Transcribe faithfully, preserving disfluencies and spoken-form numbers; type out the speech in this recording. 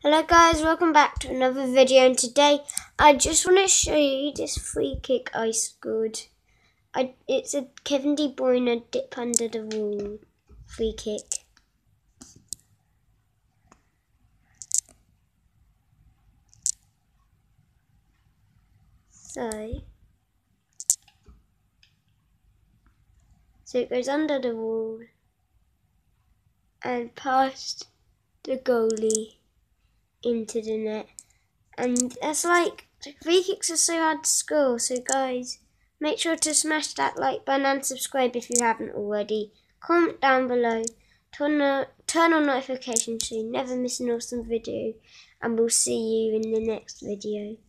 Hello guys, welcome back to another video, and today I just want to show you this free kick I scored. I, it's a Kevin De Bruyne dip under the wall free kick. So, so it goes under the wall and past the goalie into the net, and that's like, free kicks are so hard to score. So guys, make sure to smash that like button and subscribe if you haven't already. Comment down below, turn on, turn on notifications so you never miss an awesome video, and we'll see you in the next video.